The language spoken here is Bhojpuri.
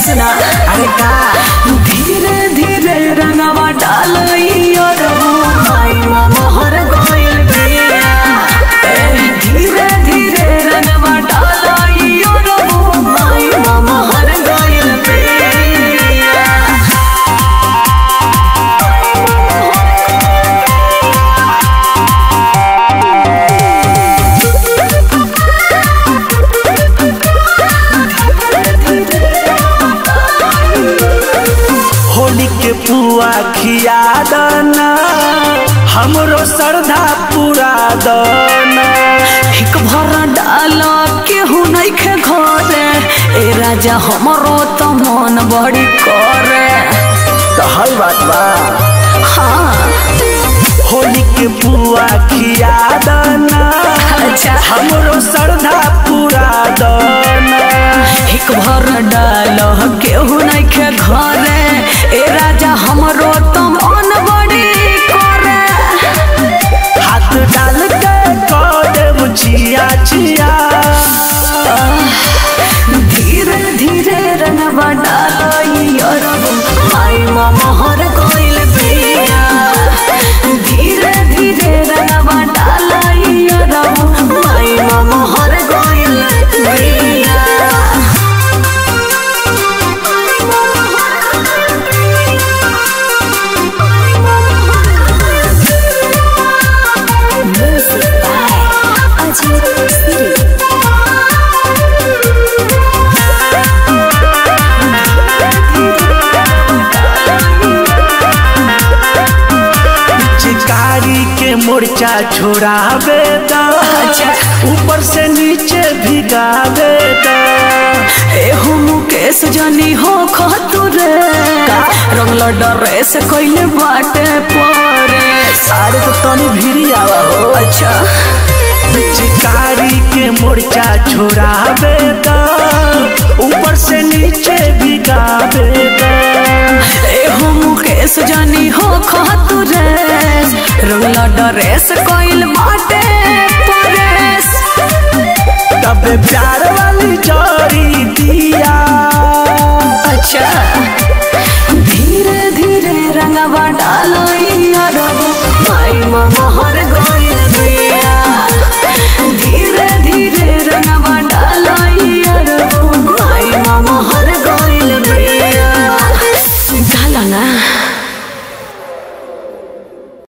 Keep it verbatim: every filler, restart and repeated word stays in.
सुना अरे का धीरे धीरे रंगवा डालई और माई मोहर गोइल बिया। धीरे धीरे रंगवा डालई और माई मोहर गोइल बिया। होली के पुआ खिया दना हमरो श्रद्धा पूरा दना। एक भर डाल केहू नइखे घरे ए राजा हमरो तो मन बड़ी करे। तो हल बात बा हाँ होली के पुआ खिया दना अच्छा हमरो श्रद्धा पूरा दना। एक भर डाल केहू नइखे घरे ए राजा हमरो तो मन बड़ी करे। हाथ डाल के कदम चिया चिया धीरे धीरे रंगवा डालई और माई मोहर गोइल बिया। धीरे धीरे रंगवा डालई और माई मोहर गोइल बिया। चिकारी के मोर्चा छोड़ावे दा ऊपर से नीचे भिगावे दा। एहू मुकेश जनी हो खतुरे रंगल डरे से कोइले बाटे परे। सारे तो तनी भिरी आवा हो। अच्छा चिकारी के मोर्चा छोड़ावे दा ऊपर से नीचे भिगावे दा। एहू मुकेश जनी हो खतुरे रंगल डरे से कोइल बाटे परेस। तबे प्यार वाली जोड़ी दिया। अच्छा धीरे धीरे रंगवा डालई और माई मोहर